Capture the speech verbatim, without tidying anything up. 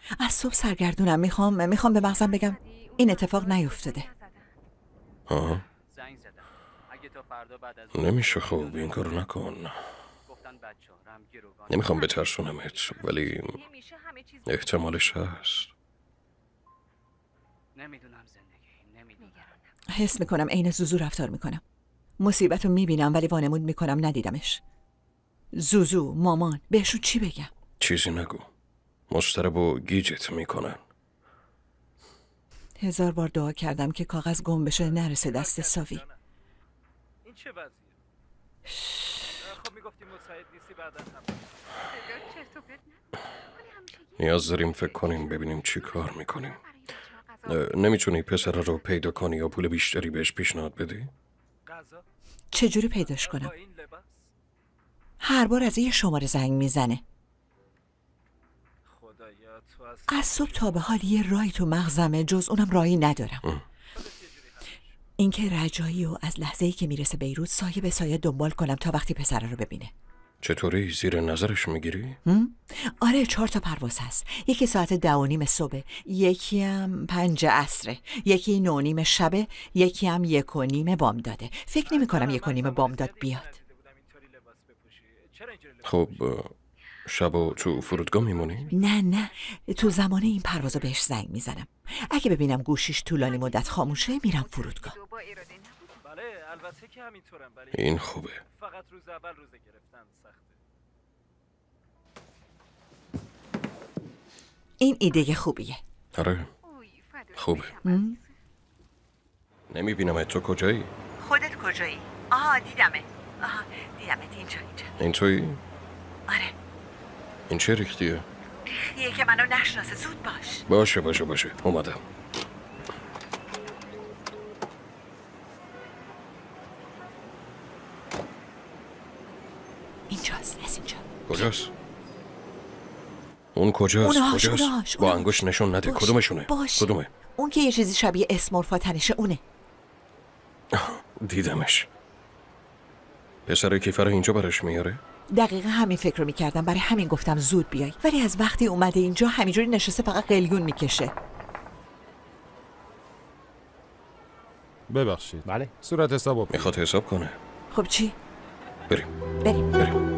از صبح سرگردونم. میخوام میخوام به مغزم بگم این اتفاق نیفتاده. آه. نمیشه خب این کارو نکن. نمیخوام بترسونمت ولی احتمالش هست. حس میکنم عین زوزو رفتار میکنم. مصیبت رو میبینم ولی وانمود میکنم ندیدمش. زوزو، مامان، بهشون چی بگم؟ چیزی نگو. مضطرب و گیجت میکنن. هزار بار دعا کردم که کاغذ گم بشه نرسه دست ساوی. این چه وضعیه؟ خب میگفتیم مساعد نیستی بعداً نیاز داریم فکر کنیم ببینیم چی کار میکنیم. نمیتونی پسر رو پیدا کنی یا پول بیشتری بهش پیشنهاد بدی؟ چجوری پیداش کنم؟ هر بار از یه شماره زنگ میزنه. از صبح تا به حال یه رای تو مغزمه، جز اونم رایی ندارم. اینکه رجایی و از لحظه‌ای که میرسه بیروت سایه به سایه دنبال کنم تا وقتی پسر رو ببینه. چطوری زیر نظرش میگیری؟ آره، چهار تا پرواز هست. یکی ساعت ده و نیم صبح، یکی هم پنج عصره، یکی نو نیم شبه، یکی هم یک و نیم بامداده. فکر نمی کنم یک و نیم بامداد بیاد. خب شبا تو فرودگاه میمونی؟ نه نه، تو زمان این پروازو بهش زنگ میزنم. اگه ببینم گوشیش طولانی مدت خاموشه میرم فرودگاه. بله البته که همینطورم ولی این خوبه. فقط روز اول روزه گرفتن سخته. این ایده خوبیه. آره خوبه. نمیبینم تو کجایی؟ خودت کجایی؟ آها دیدمه. آها دیدمت اینجا اینجا. این تویی؟ آره. این چه ریختیه؟ ریختیه که منو نشناسه. زود باش. باشه باشه باشه اومدم. اینجاست، از اینجا. کجاست؟ اون کجاست؟ اونهاش کجاست؟ اونهاش با انگوش نشون نده. باش. کدومشونه؟ باش. کدومه؟ اون که یه چیزی شبیه اسمورفا تنشه اونه. دیدمش. پسر کیفر اینجا برش میاره؟ دقیقا همین فکر رو میکردم، برای همین گفتم زود بیای. ولی از وقتی اومده اینجا همینجوری نشسته فقط قلیون میکشه. ببخشید. بله. صورت حساب میخواد حساب کنه. خب چی؟ بریم بریم بریم